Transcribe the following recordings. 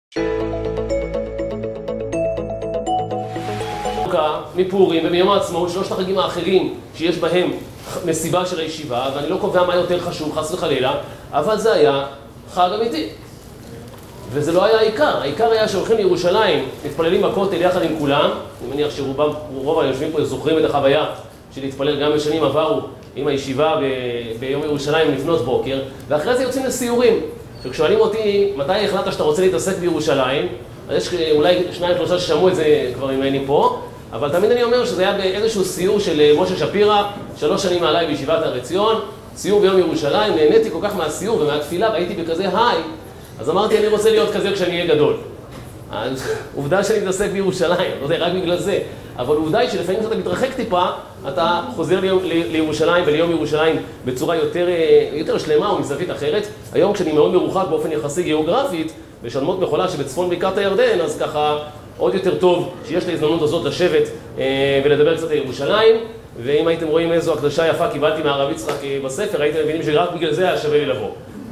מפורים ומיום העצמאות, שלושת החגים האחרים שיש בהם מסיבה של הישיבה, ואני לא קובע מה יותר חשוב, חס וחלילה, אבל זה היה חג אמיתי. וזה לא היה העיקר. העיקר היה שהולכים לירושלים, מתפללים בכותל יחד עם כולם. אני מניח שרוב היושבים פה זוכרים את החוויה של להתפלל גם בשנים עברו עם הישיבה ביום ירושלים לפנות בוקר, ואחרי זה יוצאים לסיורים. וכשואלים אותי מתי החלטת שאתה רוצה להתעסק בירושלים, אז יש אולי 2-3 ששמעו את זה כבר ממני פה, אבל תמיד אני אומר שזה היה באיזשהו סיור של משה שפירא, 3 שנים מעליי בישיבת הר עציון, סיור ביום ירושלים, נהניתי כל כך מהסיור ומהתפילה, והייתי בכזה היי, אז אמרתי אני רוצה להיות כזה כשאני אהיה גדול. אז עובדה שאני מתעסק בירושלים, לא יודע, רק בגלל זה, אבל עובדה היא שלפעמים כשאתה מתרחק טיפה, אתה חוזר לירושלים וליום ירושלים בצורה יותר שלמה ומזווית אחרת. היום כשאני מאוד מרוחק באופן יחסי גיאוגרפית, בשלמות מחולה שבצפון בקעת הירדן, אז ככה עוד יותר טוב שיש לי הזדמנות הזאת לשבת ולדבר קצת על ירושלים. ואם הייתם רואים איזו הקדשה יפה קיבלתי מהרב יצחק בספר, הייתם מבינים שרק בגלל זה היה שווה לי לבוא.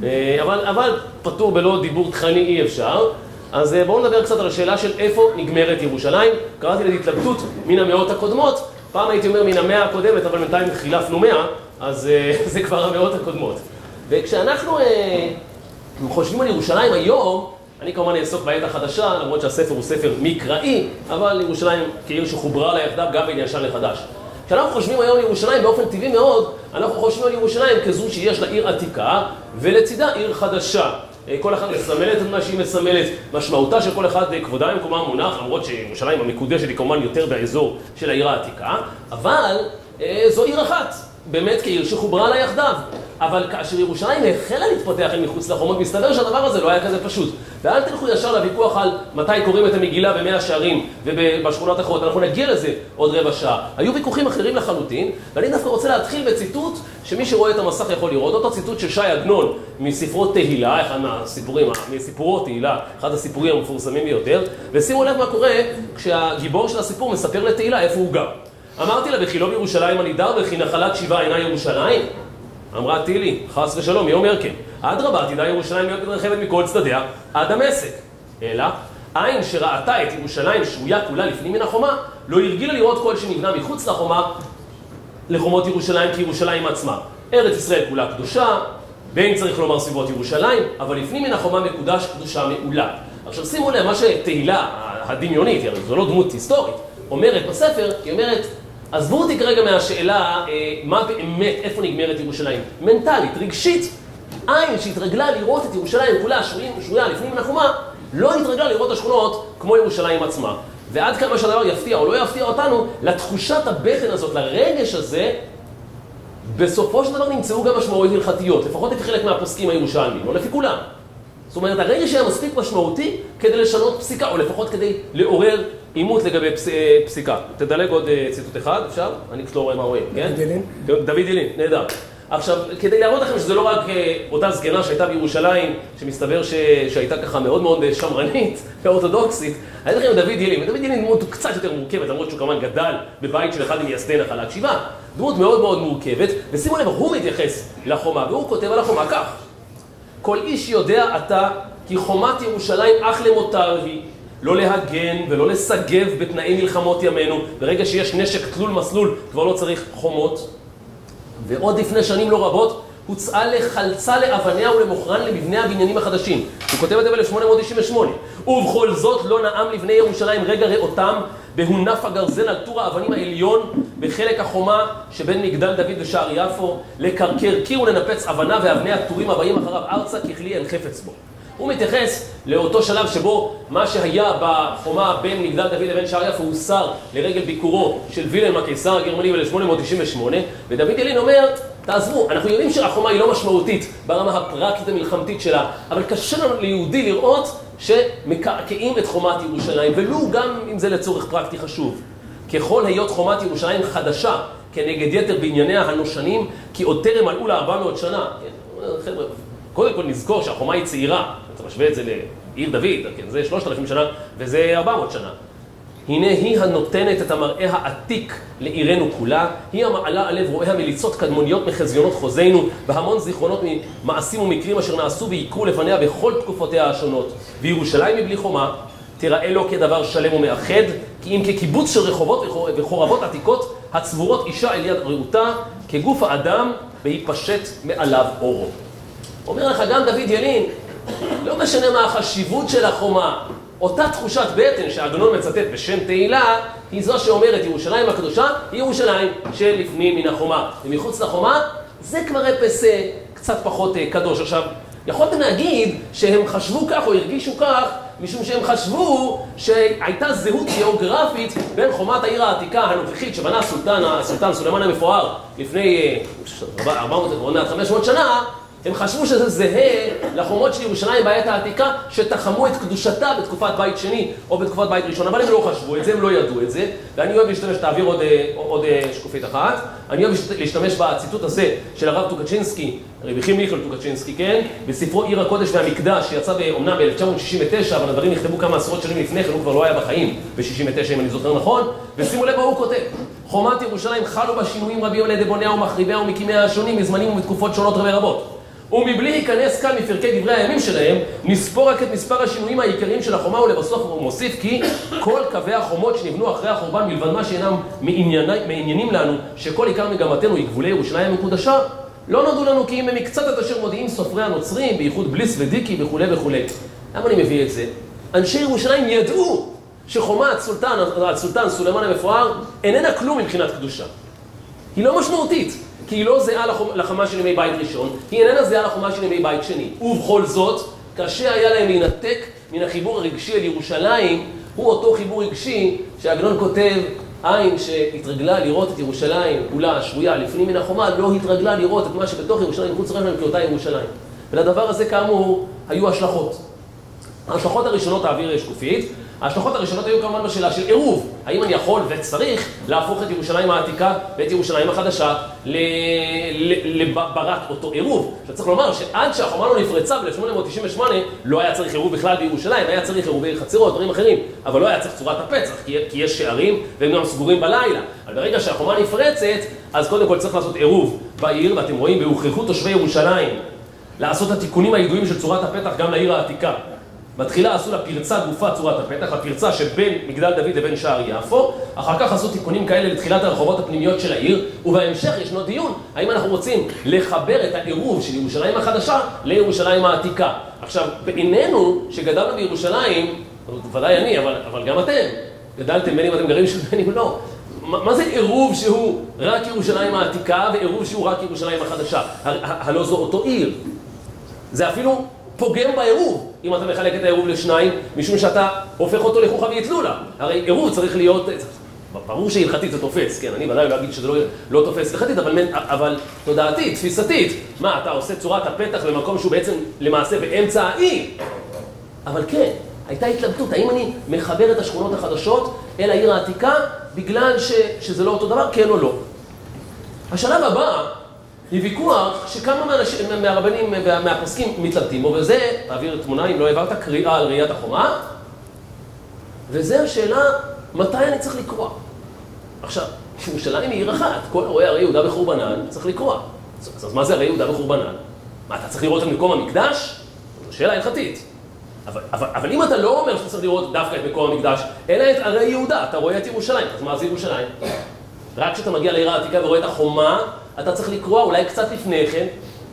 אבל פתור בלא דיבור תכני אי אפשר. אז בואו נדבר קצת על השאלה של איפה נגמרת ירושלים. קראתי לזה התלבטות מן המאות הקודמות. פעם הייתי אומר מן המאה הקודמת, אבל בינתיים חילפנו 100, אז זה כבר המאות הקודמות. וכשאנחנו חושבים על ירושלים היום, אני כמובן אעסוק בעת החדשה, למרות שהספר הוא ספר מקראי, אבל ירושלים כעיר שחוברה לה יחדיו גם בין ישן לחדש. כשאנחנו חושבים היום על ירושלים באופן טבעי מאוד, אנחנו חושבים על ירושלים כזו שיש לה עיר עתיקה, ולצידה עיר חדשה. כל אחד מסמלת את מה שהיא מסמלת, משמעותה של כל אחד כבודה במקומה מונח, למרות שירושלים המקודשת היא כמובן יותר באזור של העיר העתיקה, אבל זו עיר אחת, באמת כעיר שחוברה לה יחדיו. אבל כאשר ירושלים החלה להתפתח אל מחוץ לחומות, מסתבר שהדבר הזה לא היה כזה פשוט. ואל תלכו ישר לוויכוח על מתי קוראים את המגילה במאה שערים ובשכונות אחרות, אנחנו נגיע לזה עוד רבע שעה. היו ויכוחים אחרים לחלוטין, ואני דווקא רוצה להתחיל בציטוט שמי שרואה את המסך יכול לראות אותו, ציטוט של שי עגנון מספרו תהילה, אחד מהסיפורים, מסיפורו תהילה, אחד הסיפורים המפורסמים ביותר, ושימו לב מה קורה כשהגיבור של הסיפור מספר לתהילה איפה הוא גר. אמרתי לה, וכי לא בירושלים הנידר וכי נחלת שיבה אינה ירושלים? אמרה תהילי, חס ושלום, מי אומר כן? אדרבה, עתידה ירושלים להיות מתרחבת מכל צדדיה עד דמשק. אלא, עין שראתה את ירושלים שבויה כולה לפנים מן החומה, לא הרגילה לראות כל שנבנה מחוץ לחומה לחומות ירושלים כירושלים עצמה. ארץ ישראל כולה קדושה, ואין צריך לומר סביבות ירושלים, אבל לפנים מן החומה מקודש קדושה מעולה. עכשיו שימו לב, מה שתהילה הדמיונית, זו לא דמות היסטורית, אומרת בספר, היא אומרת, עזבו אותי כרגע מהשאלה מה באמת, איפה נגמרת ירושלים. מנטלית, רגשית, עין שהתרגלה לראות את ירושלים כולה שבויה לפנים מן החומה, לא התרגלה לראות השכונות כמו ירושלים עצמה. ועד כמה שהדבר יפתיע או לא יפתיע אותנו, לתחושת הבטן הזאת, לרגש הזה, בסופו של דבר נמצאו גם משמעויות הלכתיות, לפחות לפי חלק מהפוסקים הירושלמים, או לפי כולם. זאת אומרת, הרגש היה מספיק משמעותי כדי לשנות פסיקה, או לפחות כדי לעורר עימות לגבי פסיקה. תדלג עוד ציטוט אחד, אפשר? אני פשוט לא רואה מה רואים, כן? דוד ילין. דוד ילין, נהדר. עכשיו, כדי להראות לכם שזה לא רק אותה זקנה שהייתה בירושלים, שמסתבר שהייתה ככה מאוד מאוד שמרנית ואורתודוקסית, אני אתן לכם דוד ילין. דוד ילין דמות קצת יותר מורכבת, למרות שהוא כמובן גדל בבית של אחד ממייסדי נחלת שיבה. דמות מאוד מאוד מורכבת, ושימו לב, הוא מתייחס לחומה, והוא כותב על החומה כך: כל איש יודע אתה כי חומת ירושלים אך למותר היא, לא להגן ולא לסגב בתנאי מלחמות ימינו. ברגע שיש נשק תלול מסלול כבר לא צריך חומות. ועוד לפני שנים לא רבות הוצאה לחלצה לאבניה ולמוכרן למבנה הבניינים החדשים. הוא כותב את זה ב-1898. ובכל זאת לא נעם לבני ירושלים רגע ראותם בהונף הגרזן על טור האבנים העליון בחלק החומה שבין מגדל דוד ושער יפו, לקרקר קיר ולנפץ אבנה ואבני הטורים הבאים אחריו ארצה ככלי אין חפץ בו. הוא מתייחס לאותו שלב שבו מה שהיה בחומה בין מגדל דוד לבין שער יפו הוסר לרגל ביקורו של וילהלם הקיסר הגרמני ב-1898, ודוד ילין אומר, תעזבו, אנחנו יודעים שהחומה היא לא משמעותית ברמה הפרקטית המלחמתית שלה, אבל קשה לנו ליהודי לראות שמקעקעים את חומת ירושלים, ולו גם אם זה לצורך פרקטי חשוב. ככל היות חומת ירושלים חדשה כנגד יתר בענייניה הנושנים, כי עוד טרם מלאו לה 400 שנה. חבר'ה, קודם כל נזכור שהחומה היא צעירה, אתה משווה את זה לעיר דוד, כן, זה 3,000 שנה וזה 400 שנה. הנה היא הנותנת את המראה העתיק לעירנו כולה, היא המעלה על לב רואי המליצות קדמוניות מחזיונות חוזינו, והמון זיכרונות ממעשים ומקרים אשר נעשו ויקרו לפניה בכל תקופותיה השונות. וירושלים מבלי חומה, תראה לו כדבר שלם ומאחד, כי אם כקיבוץ של רחובות וחורבות עתיקות, הצבורות אישה אל יד רעותה, כגוף האדם, ויפשט מעליו אורו. אומר לך גם דוד ילין, לא משנה מה החשיבות של החומה, אותה תחושת בטן שהעגנון מצטט בשם תהילה, היא זו שאומרת ירושלים הקדושה, היא ירושלים שלפנים מן החומה. ומחוץ לחומה, זה כבר אפס קצת פחות קדוש. עכשיו, יכולתם להגיד שהם חשבו כך או הרגישו כך, משום שהם חשבו שהייתה זהות גיאוגרפית בין חומת העיר העתיקה הנוכחית שבנה הסולטן סולימאן המפואר לפני 500 שנה, הם חשבו שזה זהה לחומות של ירושלים בעת העתיקה שתחמו את קדושתה בתקופת בית שני או בתקופת בית ראשון, אבל הם לא חשבו את זה, הם לא ידעו את זה, ואני אוהב להשתמש, תעביר עוד שקופית אחת, אני אוהב להשתמש בציטוט הזה של הרב טוקצ'ינסקי, רבי חיים מיכל טוקצ'ינסקי, כן? בספרו עיר הקודש והמקדש שיצא אומנם ב-1969, אבל הדברים נכתבו כמה עשרות שנים לפני כן, הוא כבר לא היה בחיים ב-69 אם אני זוכר נכון, ושימו לב מה הוא כותב: חומת ירושלים חלו בה שינויים רבים על ידי בוניה ומחריביה ומקימיה השונים מזמנים ומתקופות שונות רבות. ומבלי להיכנס כאן מפרקי דברי הימים שלהם, נספור רק את מספר השינויים העיקריים של החומה, ולבסוף הוא מוסיף כי כל קווי החומות שנבנו אחרי החורבן מלבד מה שאינם מעניינים לנו, שכל עיקר מגמתנו היא גבולי ירושלים המקודשה, לא נודעו לנו כי אם הם מקצת את אשר מודיעים סופרי הנוצרים, בייחוד בליס ודיקי וכו' וכו'. למה אני מביא את זה? אנשי ירושלים ידעו שחומת הסולטן סולימאן המפואר איננה כלום מבחינת קדושה. היא לא משמעותית. כי היא לא זהה לחומה של ימי בית ראשון, היא איננה זהה לחומה של ימי בית שני. ובכל זאת, קשה היה להם להינתק מן החיבור הרגשי אל ירושלים, הוא אותו חיבור רגשי שהעגנון כותב, עין שהתרגלה לראות את ירושלים כולה שבויה לפנים מן החומה, לא התרגלה לראות את מה שבתוך ירושלים מחוץ לרשם כאותה ירושלים. ולדבר הזה כאמור היו השלכות. ההשלכות הראשונות, תעביר שקופית, ההשלכות הראשונות היו כמובן בשאלה של עירוב. האם אני יכול וצריך להפוך את ירושלים העתיקה ואת ירושלים החדשה לברת אותו עירוב? שצריך לומר שעד שהחומה לא נפרצה ב-1898 לא היה צריך עירוב בכלל בירושלים, היה צריך עירובי חצרות, דברים אחרים, אבל לא היה צריך צורת הפצח, כי יש שערים והם גם סגורים בלילה. אבל ברגע שהחומה נפרצת, אז קודם כל צריך לעשות עירוב בעיר, ואתם רואים, והוכרחו תושבי ירושלים לעשות התיקונים הידועים של צורת הפתח גם לעיר העתיקה. בתחילה עשו לה פרצה גופה צורת הפתח, הפרצה שבין מגדל דוד לבין שער יפו, אחר כך עשו תיקונים כאלה לתחילת הרחובות הפנימיות של העיר, ובהמשך ישנו דיון, האם אנחנו רוצים לחבר את העירוב של ירושלים החדשה לירושלים העתיקה. עכשיו, בעינינו שגדלנו בירושלים, ודאי אני, אבל גם אתם, גדלתם בין אם אתם גרים של בין אם לא, מה זה עירוב שהוא רק ירושלים העתיקה ועירוב שהוא רק ירושלים החדשה? הלא זו אותו עיר. זה אפילו פוגם בעירוב, אם אתה מחלק את העירוב לשניים, משום שאתה הופך אותו לחוכא ואטלולא. הרי עירוב צריך להיות, ברור שהלכתית זה תופס, כן, אני ודאי לא אגיד שזה לא תופס הלכתית, אבל תודעתית, תפיסתית, מה, אתה עושה צורת הפתח במקום שהוא בעצם למעשה באמצע העיר? אבל כן, הייתה התלבטות, האם אני מחבר את השכונות החדשות אל העיר העתיקה, בגלל שזה לא אותו דבר, כן או לא. השלב הבא, היא ויכוח שכמה מהרבנים ומהפוסקים מתלבטים בו, וזה, תעביר תמונה אם לא העברת, קריאה על ראיית החומה, וזה השאלה, מתי אני צריך לקרוא? עכשיו, ירושלים היא עיר אחת, כל אירועי הרי יהודה וחורבנן צריך לקרוא. אז מה זה הרי יהודה וחורבנן? מה, אתה צריך לראות את מקום המקדש? זו שאלה הלכתית. אבל אם אתה לא אומר שאתה צריך לראות דווקא את מקום המקדש, אלא את הרי יהודה, אתה רואה את ירושלים, אז מה זה ירושלים? רק כשאתה מגיע לעיר העתיקה ורואה את החומה, אתה צריך לקרוא אולי קצת לפני כן.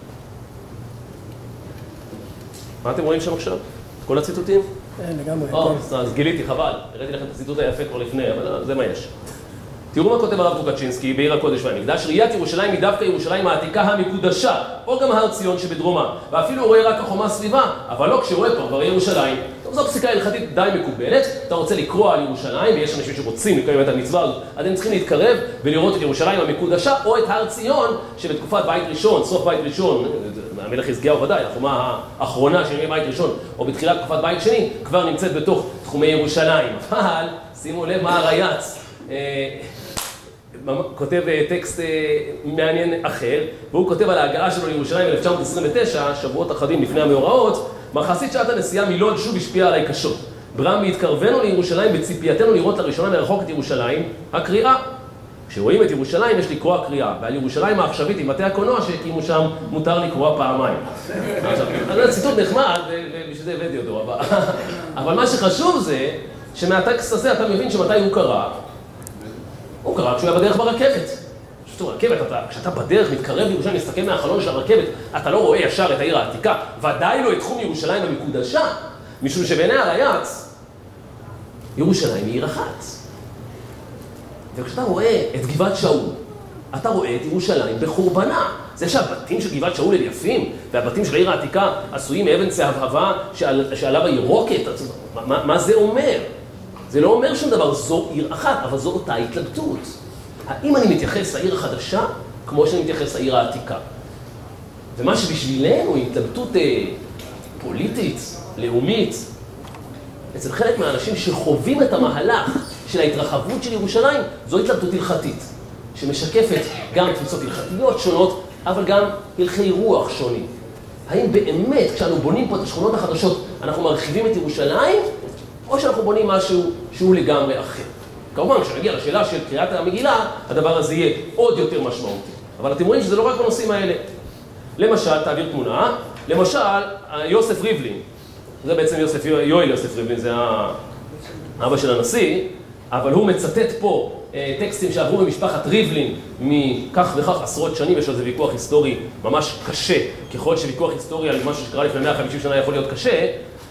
מה אתם רואים שם עכשיו? כל הציטוטים? לגמרי. אז גיליתי, חבל. הראיתי לכם את הציטוט היפה כבר לפני, אבל זה מה יש. תראו מה כותב הרב טוקצ'ינסקי בעיר הקודש והמקדש. ראיית ירושלים היא דווקא ירושלים העתיקה המקודשה, או גם הר ציון שבדרומה, ואפילו רואה רק החומה סביבה, אבל לא כשרואה פרברי ירושלים. זו פסיקה הלכתית די מקובלת, אתה רוצה לקרוא על ירושלים, ויש אנשים שרוצים לקיים את המצווה הזאת, אז הם צריכים להתקרב ולראות את ירושלים המקודשה, או את הר ציון שבתקופת בית ראשון, סוף בית ראשון, המלך חזקיהו ודאי, החומה האחרונה של ימי בית ראשון, או בתחילת תקופת בית שני, כבר נמצאת בתוך תחומי ירושלים. אבל שימו לב מה הרייץ כותב טקסט מעניין אחר, והוא כותב על ההגעה שלו לירושלים ב-1929, שבועות אחדים לפני המאורעות, מחצית שעת הנסיעה מלוד שוב השפיעה עליי קשות. ברם בהתקרבנו לירושלים בציפייתנו לראות לראשונה מרחוק את ירושלים, הקריאה. כשרואים את ירושלים יש לקרוא הקריאה, ועל ירושלים העכשווית עם בתי הקולנוע שהקימו שם מותר לקרוא פעמיים. זה ציטוט נחמד, ובשביל זה הבאתי אותו, אבל מה שחשוב זה שמהטקסט הזה אתה מבין שמתי הוא קרא. הוא קרא כשהוא היה בדרך ברכבת. רכבת, כשאתה בדרך מתקרב לירושלים, מסתכל מהחלון של הרכבת, אתה לא רואה ישר את העיר העתיקה, ודאי לא את תחום ירושלים המקודשה, משום שבעיני הרייץ, ירושלים היא עיר אחת. וכשאתה רואה את גבעת שאול, אתה רואה את ירושלים בחורבנה. זה שהבתים של גבעת שאול הם יפים, והבתים של העיר העתיקה עשויים מאבן צהבהבה שעליו הירוקת, מה זה אומר? זה לא אומר שום דבר, זו עיר אחת, אבל זו אותה התלבטות. האם אני מתייחס לעיר החדשה כמו שאני מתייחס לעיר העתיקה? ומה שבשבילנו היא התלבטות פוליטית, לאומית, אצל חלק מהאנשים שחווים את המהלך של ההתרחבות של ירושלים, זו התלבטות הלכתית, שמשקפת גם תפיסות הלכתיות שונות, אבל גם הלכי רוח שונים. האם באמת כשאנו בונים פה את השכונות החדשות, אנחנו מרחיבים את ירושלים, או שאנחנו בונים משהו שהוא לגמרי אחר? כמובן, כשנגיע לשאלה של קריאת המגילה, הדבר הזה יהיה עוד יותר משמעותי. אבל אתם רואים שזה לא רק בנושאים האלה. למשל, תעביר תמונה, למשל, יוסף ריבלין, זה בעצם יואל יוסף ריבלין, זה האבא של הנשיא, אבל הוא מצטט פה טקסטים שעברו במשפחת ריבלין מכך וכך עשרות שנים, יש על זה ויכוח היסטורי ממש קשה, ככל שוויכוח היסטורי על משהו שקרה לפני 150 שנה יכול להיות קשה,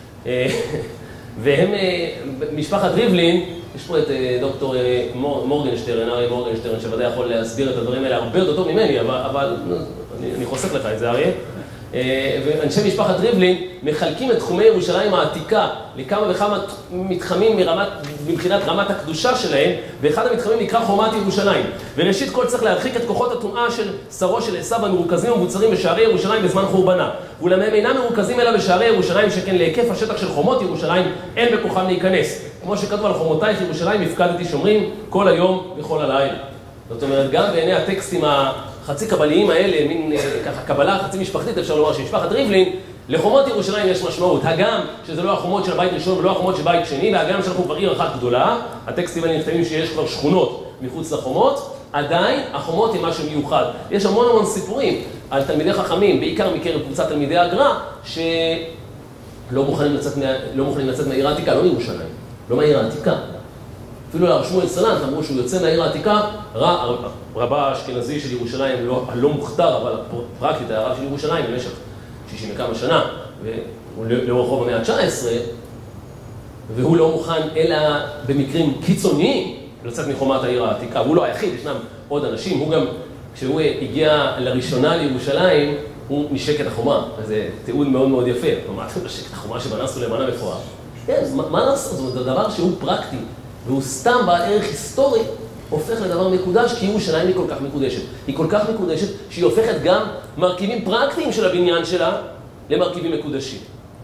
והם, משפחת ריבלין, יש פה את דוקטור מורגנשטרן, אריה מורגנשטרן, שוודאי יכול להסביר את הדברים האלה הרבה יותר טוב ממני, אבל אני חוסך לך את זה, אריה. ואנשי משפחת ריבלין מחלקים את תחומי ירושלים העתיקה לכמה וכמה מתחמים מבחינת רמת הקדושה שלהם, ואחד המתחמים נקרא חומת ירושלים. וראשית כל צריך להרחיק את כוחות הטומאה של שרו של עשיו המרוכזים ומבוצרים בשערי ירושלים בזמן חורבנה. ואולם הם אינם מרוכזים אלא בשערי ירושלים, שכן להיקף השטח של חומות ירושלים אין בכוחם להיכנס. כמו שכתוב על חומותייך ירושלים הפקדתי שומרים כל היום וכל הלילה. זאת אומרת, גם בעיני הטקסטים החצי קבליים האלה, מין ככה קבלה חצי משפחתית, אפשר לומר שמשפחת ריבלין, לחומות ירושלים יש משמעות. הגם שזה לא החומות של הבית ראשון ולא החומות של בית שני, והגם שאנחנו כבר עיר אחת גדולה, הטקסטים האלה נכתבים שיש כבר שכונות מחוץ לחומות, עדיין החומות הם משהו מיוחד. יש המון המון סיפורים על תלמידי חכמים, בעיקר מקרב קבוצת תלמידי הגר"א, שלא מוכנים לצאת מהעיר העתיקה, לא מירושלים, לא מהעיר העתיקה. אפילו לרב שמואל סלנט אמרו שהוא יוצא מהעיר העתיקה, רבה האשכנזי של ירושלים, לא מוכתר, אבל פרקטית הרב של ירושלים במשך 60 וכמה שנה, ולאורך רוב המאה ה-19, והוא לא מוכן אלא במקרים קיצוניים לצאת מחומת העיר העתיקה, והוא לא היחיד, ישנם עוד אנשים, הוא גם, כשהוא הגיע לראשונה לירושלים, הוא נשק את החומה, זה תיעוד מאוד מאוד יפה, מה אתה נשק את החומה שבנה סולימאן המפואר? כן, מה לעשות? זאת אומרת, זה דבר שהוא פרקטי, והוא סתם בעל ערך היסטורי, הופך לדבר מקודש, כי ירושלים היא כל כך מקודשת. היא כל כך מקודשת שהיא הופכת גם מרכיבים פרקטיים של הבניין שלה למרכיבים מקודשים.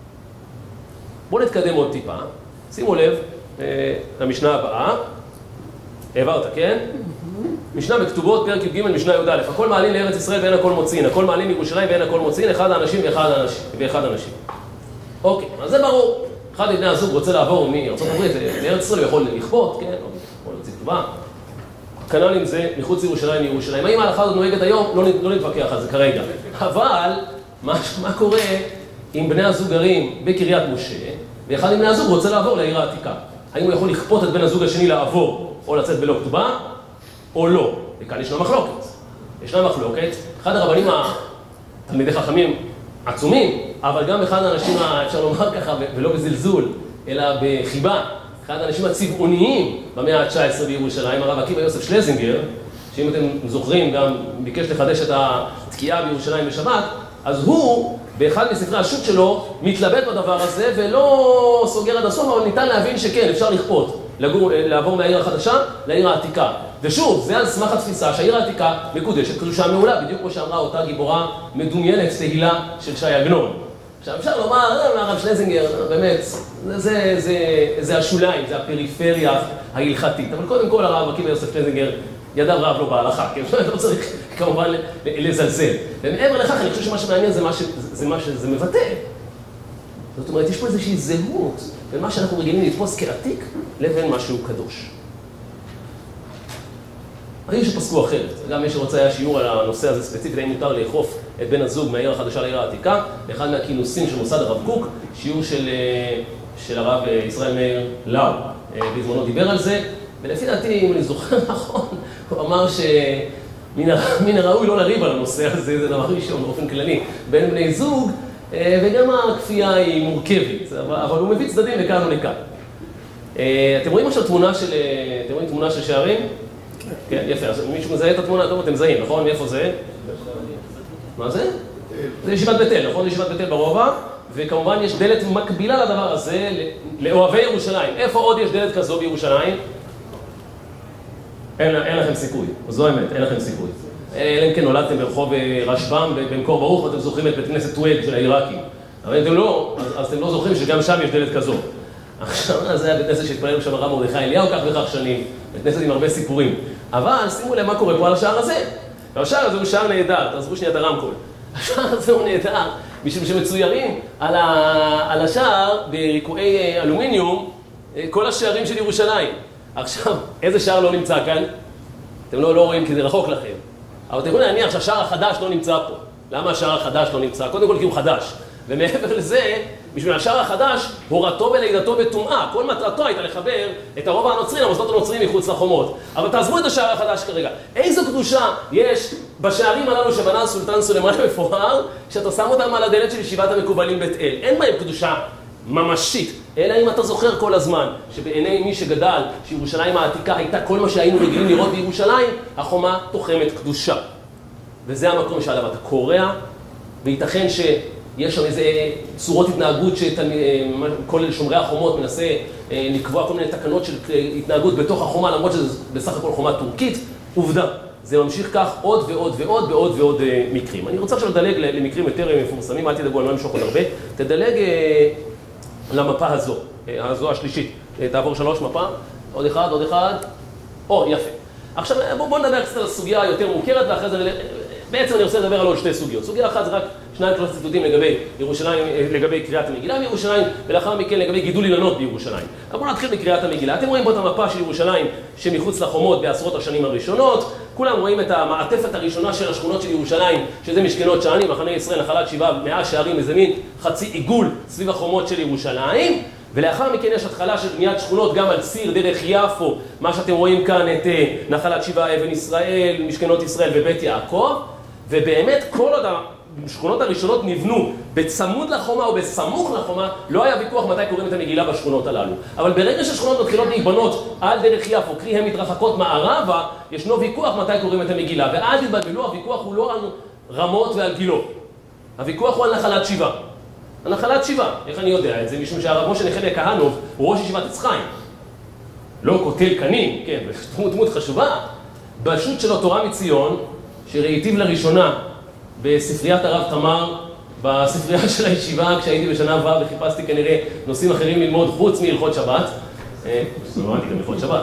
בואו נתקדם עוד טיפה. שימו לב למשנה הבאה. העברת, כן? משנה בכתובות, פרק י"ג, משנה י"א. הכל מעלין לארץ ישראל ואין הכל מוצאין. הכל מעלין לירושלים ואין הכל מוצאין. אחד האנשים ואחד אנשים. אוקיי, אז זה ברור. אחד מבני הזוג רוצה לעבור מארצות הברית לארץ ישראל, הוא יכול לכפות, כן? או להוציא כתובה. כנ"ל עם זה, מחוץ לירושלים לירושלים. האם ההלכה הזאת נוהגת היום? לא נתווכח על זה כרגע. אבל, מה קורה אם בני הזוג גרים בקריית משה, ואחד מבני הזוג רוצה לעבור לעיר העתיקה? האם הוא יכול לכפות את בן הזוג השני לעבור, או לצאת בלא כתובה, או לא? וכאן ישנה מחלוקת. ישנה מחלוקת, אחד הרבנים התלמידי חכמים עצומים, אבל גם אחד האנשים, אפשר לומר ככה, ולא בזלזול, אלא בחיבה, אחד האנשים הצבעוניים במאה ה-19 בירושלים, הרב עקיבא יוסף שלזינגר, שאם אתם זוכרים גם ביקש לחדש את התקיעה בירושלים בשבת, אז הוא, באחד מספרי השו"ת שלו, מתלבט בדבר הזה ולא סוגר עד הסוף, אבל ניתן להבין שכן, אפשר לכפות, לעבור מהעיר החדשה לעיר העתיקה. ושוב, זה על סמך התפיסה שהעיר העתיקה מקודשת קדושה מעולה, בדיוק כמו שאמרה אותה גיבורה מדומיינת תהילה של ש"י עגנון. עכשיו אפשר לומר, הרב שלזינגר, באמת, זה השוליים, זה הפריפריה ההלכתית. אבל קודם כל הרב עקיבא יוסף שלזינגר ידיו רב לא בהלכה, כי לא צריך כמובן לזלזל. ומעבר לכך, אני חושב שמה שמעניין זה מה שזה מבטא. זאת אומרת, יש פה איזושהי זהות בין מה שאנחנו רגילים לתפוס כעתיק לבין משהו קדוש. היו שפסקו אחרת, גם מי שרוצה היה שיעור על הנושא הזה ספציפית, האם מותר לאכוף את בן הזוג מהעיר החדשה לעיר העתיקה, באחד מהכינוסים של מוסד הרב קוק, שיעור של הרב ישראל מאיר לאו, בזמנו דיבר על זה, ולפי דעתי, אם אני זוכר נכון, הוא אמר שמן הראוי לא לריב על הנושא הזה, זה דבר ראשון באופן כללי, בין בני זוג, וגם הכפייה היא מורכבת, אבל הוא מביא צדדים לכאן ולכאן. אתם רואים עכשיו תמונה של שערים? כן, יפה, אז מישהו מזהה את התמונה, טוב, אתם מזהים, נכון? מאיפה זה? מה זה? זה ישיבת בית אל, נכון? ישיבת בית אל ברובע, וכמובן יש דלת מקבילה לדבר הזה לאוהבי ירושלים. איפה עוד יש דלת כזו בירושלים? אין לכם סיכוי, זו האמת, אין לכם סיכוי. אלא אם כן נולדתם ברחוב רשב"ם במקור ברוך, ואתם זוכרים את בית כנסת טוויג של העיראקים. אבל אם אתם לא, אז אתם לא זוכרים שגם שם יש דלת כזו. עכשיו, זה היה בית כנסת שהתפלל שם הרב מרדכי אליהו כך וכך שנים, בית כנסת עם הרבה סיפורים. אבל שימו לב מה קורה פה על השער הזה. השער הזה הוא שער נהדר, תעזבו שנייה את הרמקול. השער הזה הוא נהדר, משום שמצוירים על השער בריקועי אלומיניום כל השערים של ירושלים. עכשיו, איזה שער לא נמצא כאן? אתם לא רואים כי זה רחוק לכם. אבל אתם יכולים להניח שהשער החדש לא נמצא פה. למה השער החדש לא נמצא? קודם כל כי הוא חדש. ומעבר לזה, בשביל השער החדש, הורתו ולידתו בטומאה. כל מטרתו הייתה לחבר את הרובע הנוצרי למוסדות הנוצריים מחוץ לחומות. אבל תעזבו את השער החדש כרגע. איזו קדושה יש בשערים הללו שבנה הסולטן סולימאן המפואר, שאתה שם אותם על הדלת של ישיבת המקובלים בית אל. אין בהם קדושה ממשית, אלא אם אתה זוכר כל הזמן שבעיני מי שגדל, שירושלים העתיקה הייתה כל מה שהיינו רגילים לראות בירושלים, החומה תוחמת קדושה. וזה המקום שעליו אתה קורע, וייתכן שיש שם איזה צורות התנהגות שכל שומרי החומות מנסה לקבוע כל מיני תקנות של התנהגות בתוך החומה, למרות שזה בסך הכל חומה טורקית. עובדה, זה ממשיך כך עוד ועוד ועוד ועוד ועוד מקרים. אני רוצה עכשיו לדלג למקרים יותר מפורסמים, אל תדאגו, אני לא אמשוך עוד הרבה. תדלג למפה הזו השלישית. תעבור 3 מפה, עוד אחד. יפה. עכשיו בואו נדבר קצת על הסוגיה היותר מוכרת, ואחרי זה בעצם אני רוצה לדבר על עוד 2 סוגיות. סוגיה אחת זה רק 2-3 ציטוטים לגבי ירושלים, לגבי קריאת המגילה בירושלים, ולאחר מכן לגבי גידול אילנות בירושלים. אבל בואו נתחיל בקריאת המגילה. אתם רואים פה את המפה של ירושלים שמחוץ לחומות בעשרות השנים הראשונות. כולם רואים את המעטפת הראשונה של השכונות של ירושלים, שזה משכנות שענים, מחנה ישראל, נחלת שבעה, 100 שערים, איזה מין חצי עיגול סביב החומות של ירושלים. ולאחר מכן יש התחלה של בניית שכונות גם על ציר דרך יפו, מה שאתם רואים כאן את נחלת שבעה, אבן ישראל, משכנות ישראל ובית יעקב. ובאמת כל עוד השכונות הראשונות נבנו בצמוד לחומה או בסמוך לחומה, לא היה ויכוח מתי קוראים את המגילה בשכונות הללו. אבל ברגע שהשכונות מתחילות להיבנות על דרך יפו, קרי הן מתרחקות מערבה, ישנו ויכוח מתי קוראים את המגילה. ואל תתבלבלו, הוויכוח הוא לא על רמות ועל גילות. הוויכוח הוא על נחלת שבעה. הנחלת שבעה, איך אני יודע את זה? משום שהרב משה נחמיה כהנוב הוא ראש ישיבת עץ חיים. לא קוטל קנים, כן, דמות חשובה. בשו"ת שלו תורה מציון, שראיתיו לראשונה בספריית הרב תמר, בספרייה של הישיבה, כשהייתי בשנה ו' וחיפשתי כנראה נושאים אחרים ללמוד חוץ מהלכות שבת. לא אמרתי גם הלכות שבת,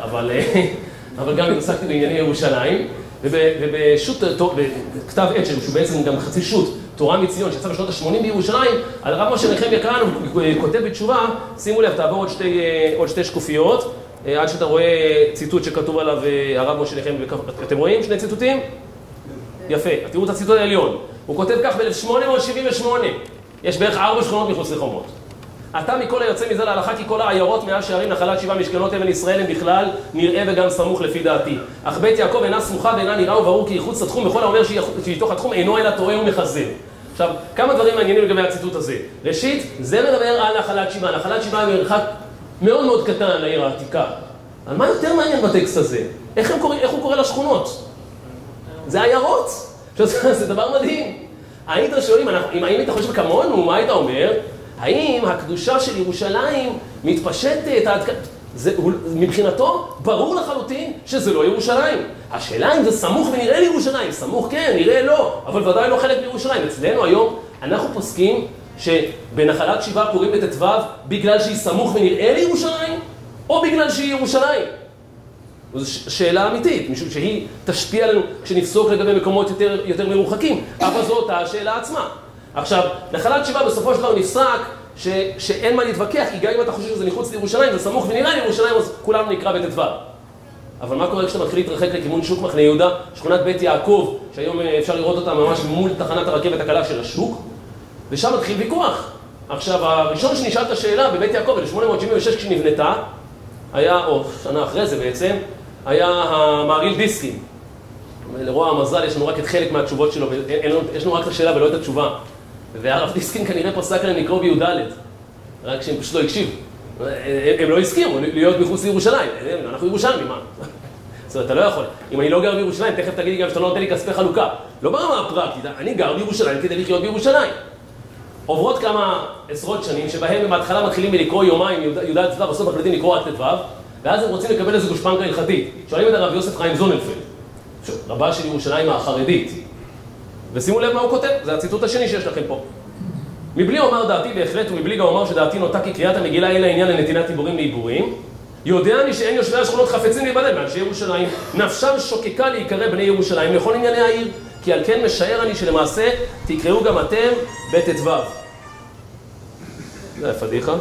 אבל גם התעסקתי בענייני ירושלים. ובשו"ת, בכתב עת שלו, שהוא בעצם גם חצי שו"ת, תורה מציון, שיצא בשנות ה-80 בירושלים, על הרב משה נחמיה כהנוב כותב בתשובה, שימו לב, תעבור עוד 2 שקופיות, עד שאתה רואה ציטוט שכתוב עליו הרב משה נחמיה. אתם רואים 2 ציטוטים? יפה, תראו את הציטוט העליון. הוא כותב כך ב-1878, יש בערך 4 שכונות מחוץ לחומות. אתה מכל היוצא מזה להלכה כי כל העיירות 100 שערים נחלת שבעה משכנות אבן ישראל הם בכלל נראה וגם סמוך לפי דעתי. אך בית יעקב אינה סמוכה ואינה נראה וברור כי יחוץ לתחום, וכל האומר שהיא תוך התחום אינו אלא טועה ומחזר. עכשיו, כמה דברים מעניינים לגבי הציטוט הזה. ראשית, זה מדבר על נחלת שבעה. נחלת שבעה היא מרחק מאוד מאוד קטן לעיר העתיקה. אבל מה יותר מעניין בטקסט הזה? איך הוא קורא לשכונות? זה עיירות. זה דבר מדהים. היית שואלים, אם היית חושב כמונו, מה היית אומר? האם הקדושה של ירושלים מתפשטת עד כאן? מבחינתו ברור לחלוטין שזה לא ירושלים. השאלה אם זה סמוך ונראה לירושלים. סמוך כן, נראה לא, אבל ודאי לא חלק מירושלים. אצלנו היום אנחנו פוסקים שבנחלת שבעה קוראים לט"ו בגלל שהיא סמוך ונראה לירושלים, או בגלל שהיא ירושלים. זו שאלה אמיתית, משום שהיא תשפיע עלינו כשנפסוק לגבי מקומות יותר מרוחקים, אבל זו אותה השאלה עצמה. עכשיו, נחלת שבעה בסופו של דבר נפסק שאין מה להתווכח, כי גם אם אתה חושב שזה מחוץ לירושלים, זה סמוך ונראה לירושלים, אז כולנו נקרא בית דבר. אבל מה קורה כשאתה מתחיל להתרחק לכיוון שוק מחנה יהודה, שכונת בית יעקב, שהיום אפשר לראות אותה ממש מול תחנת הרכבת הקלה של השוק, ושם מתחיל ויכוח. עכשיו, הראשון שנשאל את השאלה בבית יעקב, ב-876 כשנבנתה, היה, או שנה אחרי זה בעצם, היה המהרי"ל דיסקין. לרוע המזל, יש לנו רק את חלק מהתשובות שלו, יש לנו רק את השאלה ולא את התשובה. והרב דיסקין כנראה פסק להם לקרוא בי"ד, רק שהם פשוט לא הקשיבו. הם לא הסכימו להיות מחוץ לירושלים. אנחנו ירושלמים, מה? זאת אומרת, אתה לא יכול. אם אני לא גר בירושלים, תכף תגידי גם שאתה לא נותן לי כספי חלוקה. לא ברמה הפרקטית, אני גר בירושלים כדי לחיות בירושלים. עוברות כמה עשרות שנים שבהם הם בהתחלה מתחילים לקרוא יומיים י"ד צו, בסוף מחליטים לקרוא רק ט"ו, ואז הם רוצים לקבל איזו גושפנקה הלכתית. שואלים את הרב יוסף חיים זוננפלד, רבה של ירושלים החרדית. ושימו לב מה הוא כותב, זה הציטוט השני שיש לכם פה. מבלי אומר דעתי בהחלט ומבלי גם אומר שדעתי נוטה כי קריאת המגילה אין לה עניין לנתינת עיבורים לעיבורים, יודע אני שאין יושבי השכונות חפצים להיבדל מאנשי ירושלים, נפשם שוקקה להיקרא בני ירושלים לכל ענייני העיר, כי על כן משער אני שלמעשה תקראו גם אתם בט"ו. זה פדיחה.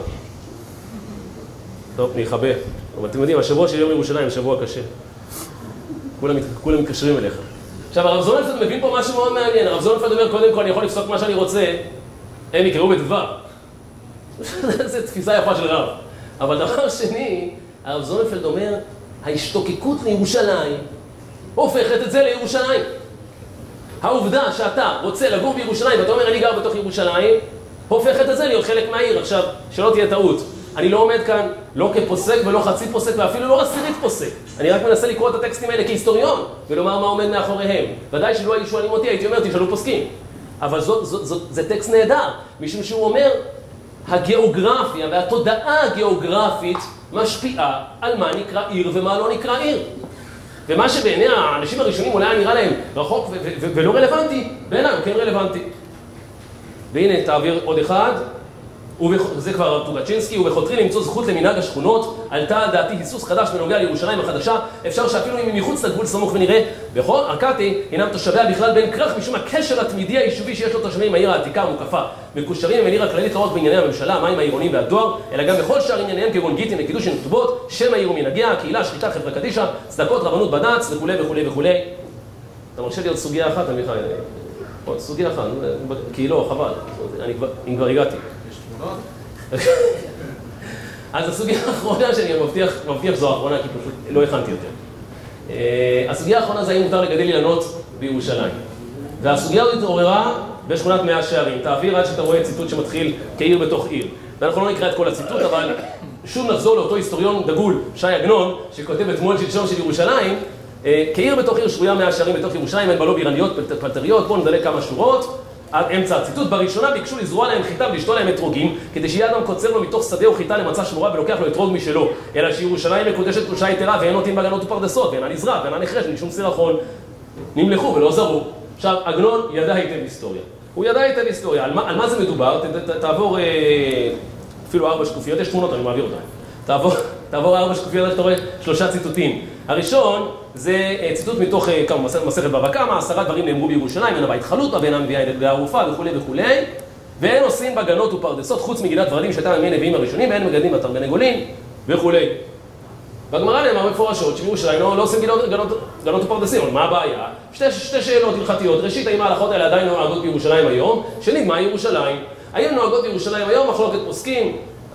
טוב, ניחבא. אבל אתם יודעים, השבוע של יום ירושלים, שבוע קשה. כולם מתקשרים אליך. עכשיו, הרב זוננפלד מבין פה משהו מאוד מעניין. הרב זוננפלד אומר, קודם כל, אני יכול לפסוק מה שאני רוצה, הם יקראו בט"ו. זו תפיסה יפה של רב. אבל דבר שני, הרב זוננפלד אומר, ההשתוקקות לירושלים הופכת את זה לירושלים. העובדה שאתה רוצה לגור בירושלים, ואתה אומר, אני גר בתוך ירושלים, הופכת את זה להיות חלק מהעיר. עכשיו, שלא תהיה טעות. אני לא עומד כאן לא כפוסק ולא חצי פוסק ואפילו לא עשירית פוסק. אני רק מנסה לקרוא את הטקסטים האלה כהיסטוריון ולומר מה עומד מאחוריהם. ודאי שלא היו שואלים אותי, הייתי אומר, תשאלו פוסקים. אבל זה טקסט נהדר, משום שהוא אומר, הגיאוגרפיה והתודעה הגיאוגרפית משפיעה על מה נקרא עיר ומה לא נקרא עיר. ומה שבעיני האנשים הראשונים אולי נראה להם רחוק ולא רלוונטי, בעיניי הוא כן רלוונטי. והנה, תעביר עוד אחד. וזה כבר טובצ'ינסקי, ובחותרי למצוא זכות למנהג השכונות, עלתה דעתי היסוס חדש בנוגע לירושלים החדשה, אפשר שאפילו אם היא מחוץ לגבול סמוך ונראה, וכל ארכתי הינם תושביה בכלל בין כרך משום הקשר התמידי היישובי שיש לו תושבים עם העיר העתיקה המוקפה, מקושרים עם העיר הכללית לא רק בענייני הממשלה, המים העירונים והדואר, אלא גם בכל שאר ענייניהם כגון גיטין וקידושין וכתובות, שם העיר ומנהגיה, הקהילה, שחיטה, חברה קדישא, צדקות, רבנות בד"ץ וכו' וכו' וכו'. אתה מרשה לי עוד סוגיה אחת, עמיחי? עוד סוגיה אחת, כי לא, חבל, אני כבר הגעתי. אז הסוגיה האחרונה שאני מבטיח זו האחרונה, כי פשוט לא הכנתי יותר. הסוגיה האחרונה זה האם מותר לגדל אילנות בירושלים. והסוגיה הזאת התעוררה בשכונת מאה שערים. תעביר עד שאתה רואה ציטוט שמתחיל כעיר בתוך עיר. ואנחנו לא נקרא את כל הציטוט, אבל שוב נחזור לאותו היסטוריון דגול, שי עגנון, שכותב את מול שלשום של ירושלים, כעיר בתוך עיר שרויה מאה שערים בתוך ירושלים, אין בה לא בירניות, פלטריות, בואו נדלק כמה שורות. עד אמצע הציטוט, בראשונה ביקשו לזרוע להם חיטה ולשתול להם אתרוגים, כדי שיהיה אדם קוצר לו מתוך שדה או חיטה למצע שמורה ולוקח לו אתרוג משלו, אלא שירושלים מקודשת קדושה יתרה ואין נוטים בגנות ופרדסות, ואינה נזרעת ואינה נחרשת משום סירחון. נמלכו ולא זרו. עכשיו, עגנון ידע היטב היסטוריה. הוא ידע היטב היסטוריה. על מה זה מדובר? תעבור אפילו 4 שקופיות, יש תמונות, אני מעביר אותן. תעבור 4 שקופיות, אתה רואה 3 ציטוטים. הראשון זה ציטוט מתוך מסכת בבא קמא, 10 דברים נאמרו בירושלים, אין הבית חלוטה ואין המביאה והערופה וכו' וכו', ואין עושים בגנות ופרדסות חוץ מגידת ורדים שהייתה מימי נביאים הראשונים, ואין מגדלים בתרבני גולים וכו'. בגמרא נאמר מפורשות שבירושלים לא עושים גנות ופרדסים, אבל מה הבעיה? שתי שאלות הלכתיות. ראשית, האם ההלכות האלה עדיין נוהגות בירושלים היום? שנית, מה ירושלים? האם נוהגות בירושלים היום? מחלוקת פוסקים,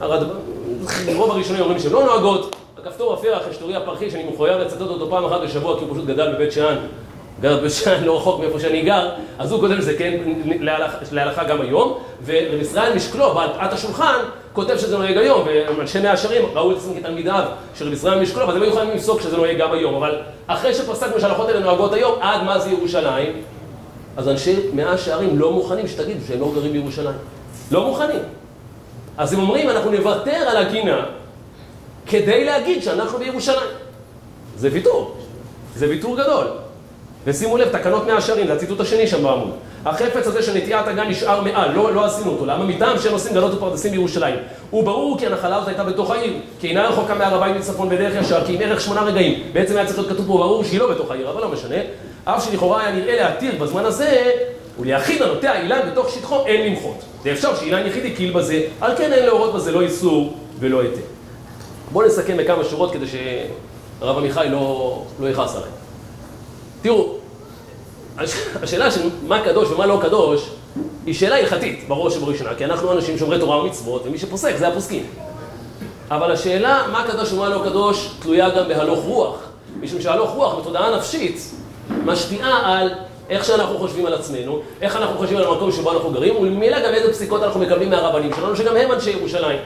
רוב הראשונים אומרים שהן לא נוהגות. הכפתור הפרח, אשתורי הפרחי, שאני מחויב לצטט אותו פעם אחת בשבוע, כי הוא פשוט גדל בבית שאן, גר בבית שאן לא רחוק מאיפה שאני גר, אז הוא כותב שזה כן להלכה גם היום, ורב ישראל משקלו, בעלת השולחן, כותב שזה נוהג היום, ואנשי מאה שערים ראו את עצמם כתלמידיו של רב ישראל משקלו, אז הם היו יכולים לפסוק שזה נוהג גם היום, אבל אחרי שפסקנו שההלכות האלה נוהגות היום, עד מה זה ירושלים, אז אנשי מאה שערים לא מוכנים שתגידו שהם לא גרים בירושלים. לא מוכנים. אז הם אומרים, אנחנו נוותר על הגינה, כדי להגיד שאנחנו בירושלים. זה ויתור. זה ויתור גדול. ושימו לב, תקנות מאה שערים, זה הציטוט השני שם בעמוד. החפץ הזה של נטיעת הגן נשאר מעל, לא עשינו אותו. למה? מטעם שהם עושים גנות ופרדסים בירושלים. הוא ברור כי הנחלה הזאת הייתה בתוך העיר, כי אינה רחוקה מהר הבית מצפון בדרך ישר, כי עם ערך 8 רגעים. בעצם היה צריך להיות כתוב פה ברור שהיא לא בתוך העיר, אבל לא משנה. אף שלכאורה היה נראה להתיר בזמן הזה, וליחיד הנוטע אילן בתוך שטחו אין למחות. זה אפשר שאילן יחיד יקהיל בזה, על כן אין להורות בזה לא איסור ולא היתר. בואו נסכם בכמה שורות כדי שהרב עמיחי לא יכעס עליי. תראו, השאלה של מה קדוש ומה לא קדוש היא שאלה הלכתית בראש ובראשונה, כי אנחנו אנשים שומרי תורה ומצוות, ומי שפוסק זה הפוסקים. אבל השאלה מה קדוש ומה לא קדוש תלויה גם בהלוך רוח, משום שהלוך רוח בתודעה נפשית משפיעה על איך שאנחנו חושבים על עצמנו, איך אנחנו חושבים על המקום שבו אנחנו גרים, וממילא גם איזה פסיקות אנחנו מקבלים מהרבנים שלנו, שגם הם אנשי ירושלים.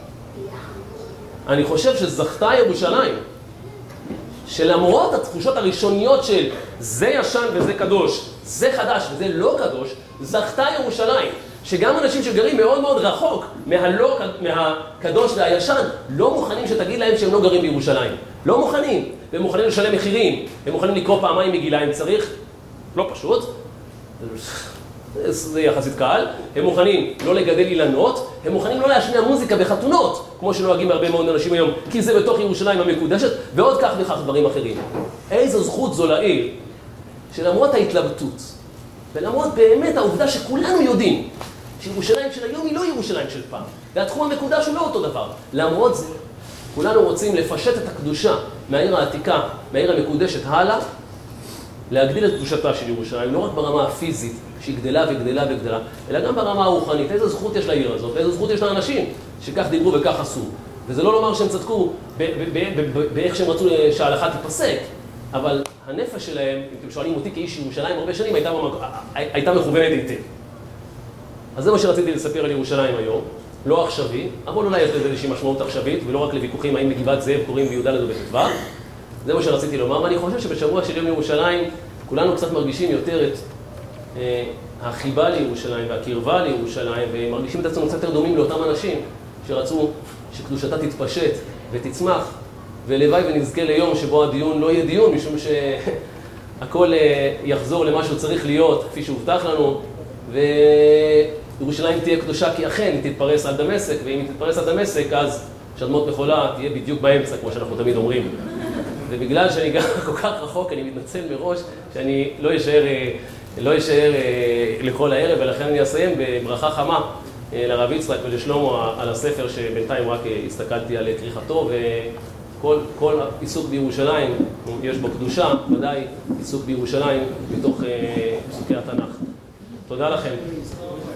אני חושב שזכתה ירושלים, שלמרות התחושות הראשוניות של זה ישן וזה קדוש, זה חדש וזה לא קדוש, זכתה ירושלים, שגם אנשים שגרים מאוד מאוד רחוק מהקדוש והישן, לא מוכנים שתגיד להם שהם לא גרים בירושלים. לא מוכנים, והם מוכנים לשלם מחירים, הם מוכנים לקרוא פעמיים מגילה אם צריך, לא פשוט, זה יחסית קל, הם מוכנים לא לגדל אילנות, הם מוכנים לא להשמיע מוזיקה בחתונות, כמו שנוהגים בהרבה מאוד אנשים היום, כי זה בתוך ירושלים המקודשת, ועוד כך וכך דברים אחרים. איזו זכות זו לעיר, שלמרות ההתלבטות, ולמרות באמת העובדה שכולנו יודעים, שירושלים של היום היא לא ירושלים של פעם, והתחום המקודש הוא לא אותו דבר. למרות זה, כולנו רוצים לפשט את הקדושה מהעיר העתיקה, מהעיר המקודשת הלאה, להגדיל את קדושתה של ירושלים, לא רק ברמה הפיזית, שהיא גדלה וגדלה וגדלה, אלא גם ברמה הרוחנית. איזו זכות יש לעיר הזאת, ואיזו זכות יש לאנשים שכך דיברו וכך עשו. וזה לא לומר שהם צדקו באיך שהם רצו שההלכה תיפסק, אבל הנפש שלהם, אם אתם שואלים אותי כאיש ירושלים הרבה שנים, הייתה מכוונת היטב. אז זה מה שרציתי לספר על ירושלים היום, לא עכשווי, אבל אולי יש לזה איזושהי משמעות עכשווית, ולא רק לוויכוחים האם בגבעת זאב קוראים בי"ד או בט"ו. זה מה שרציתי לומר, ואני חושב שבשבוע של יום ירושלים כולנו קצת מרגישים יותר את החיבה לירושלים והקרבה לירושלים, ומרגישים את עצמנו קצת יותר דומים לאותם אנשים שרצו שקדושתה תתפשט ותצמח, ולוואי ונזכה ליום שבו הדיון לא יהיה דיון, משום שהכל יחזור למה שהוא צריך להיות, כפי שהובטח לנו, וירושלים תהיה קדושה כי אכן היא תתפרס על דמשק, ואם היא תתפרס על דמשק אז שדמות מחולה תהיה בדיוק באמצע, כמו שאנחנו תמיד אומרים. ובגלל שאני גר כל כך רחוק, אני מתנצל מראש שאני לא אשאר לכל הערב, ולכן אני אסיים בברכה חמה לרב יצחק ולשלמה על הספר שבינתיים רק הסתכלתי על כריכתו, וכל עיסוק בירושלים יש בו קדושה, ודאי עיסוק בירושלים מתוך פסוקי התנ"ך. תודה לכם.